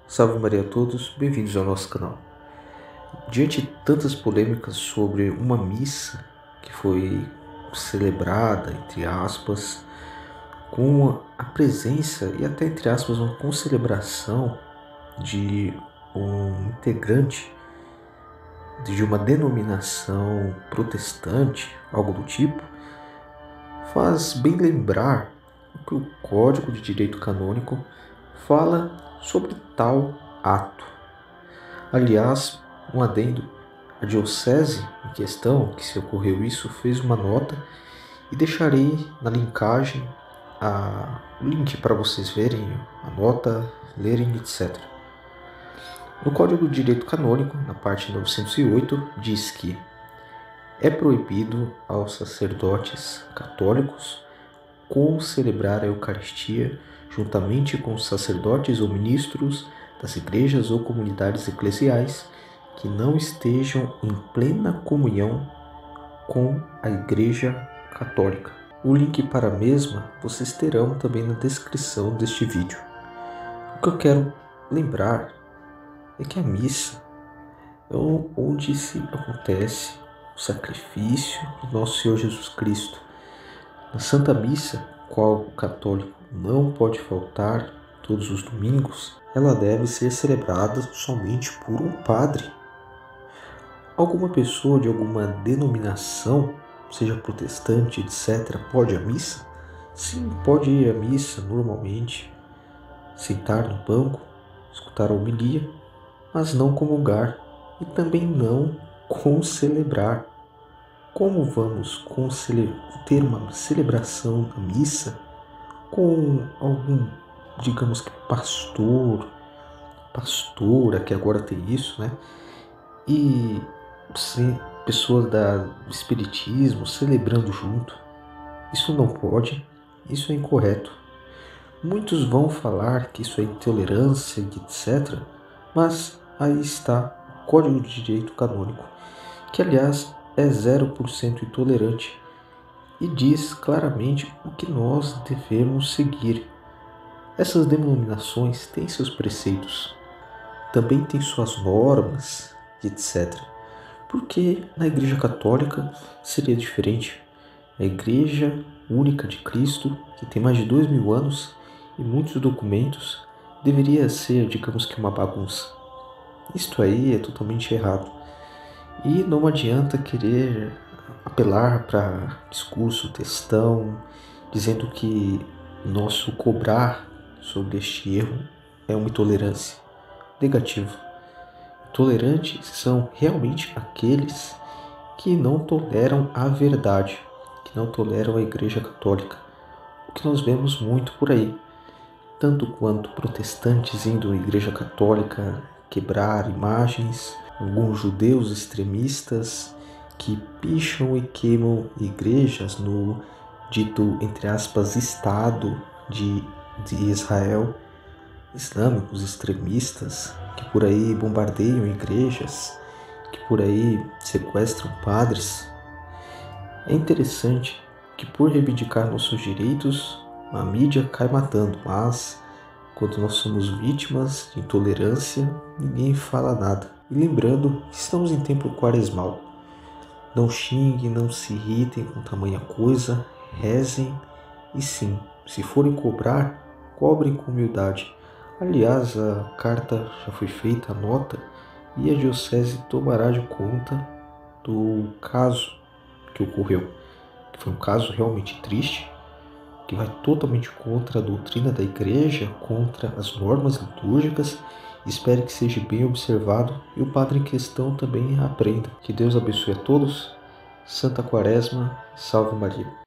Salve Maria a todos, bem-vindos ao nosso canal. Diante de tantas polêmicas sobre uma missa que foi celebrada, entre aspas, com a presença e até entre aspas uma concelebração de um integrante de uma denominação protestante, algo do tipo, faz bem lembrar o que o Código de Direito Canônico fala sobre tal ato. Aliás, um adendo, a diocese em questão, que se ocorreu isso, fez uma nota e deixarei na linkagem o link para vocês verem a nota, lerem, etc. No Código de Direito Canônico, na parte 908, diz que é proibido aos sacerdotes católicos celebrar a Eucaristia juntamente com os sacerdotes ou ministros das igrejas ou comunidades eclesiais que não estejam em plena comunhão com a Igreja Católica. O link para a mesma vocês terão também na descrição deste vídeo. O que eu quero lembrar é que a missa é onde se acontece o sacrifício do nosso Senhor Jesus Cristo. Na Santa Missa, qual o católico não pode faltar todos os domingos, ela deve ser celebrada somente por um padre. Alguma pessoa de alguma denominação, seja protestante, etc., pode ir à missa? Sim, pode ir à missa normalmente, sentar no banco, escutar a homilia, mas não comungar e também não concelebrar. Como vamos ter uma celebração da missa com algum, digamos que pastora, que agora tem isso, né? E pessoas do espiritismo celebrando junto? Isso não pode, isso é incorreto. Muitos vão falar que isso é intolerância, etc. Mas aí está o Código de Direito Canônico, que aliás é 0% intolerante e diz claramente o que nós devemos seguir. Essas denominações têm seus preceitos, também têm suas normas, etc. Porque na Igreja Católica seria diferente. A Igreja Única de Cristo, que tem mais de 2000 anos e muitos documentos, deveria ser, digamos que, uma bagunça. Isto aí é totalmente errado. E não adianta querer apelar para discurso, textão, dizendo que nosso cobrar sobre este erro é uma intolerância. Negativo. Tolerantes são realmente aqueles que não toleram a verdade, que não toleram a Igreja Católica. O que nós vemos muito por aí, tanto quanto protestantes indo à Igreja Católica quebrar imagens, alguns judeus extremistas que picham e queimam igrejas no dito, entre aspas, Estado de Israel, islâmicos extremistas que por aí bombardeiam igrejas, que por aí sequestram padres. É interessante que por reivindicar nossos direitos, a mídia cai matando, mas quando nós somos vítimas de intolerância, ninguém fala nada. E lembrando que estamos em tempo quaresmal. Não xinguem, não se irritem com tamanha coisa, rezem e sim, se forem cobrar, cobrem com humildade. Aliás, a carta já foi feita, a nota, e a diocese tomará de conta do caso que ocorreu, que foi um caso realmente triste, que vai totalmente contra a doutrina da Igreja, contra as normas litúrgicas. Espero que seja bem observado e o padre em questão também aprenda. Que Deus abençoe a todos. Santa Quaresma, salve Maria.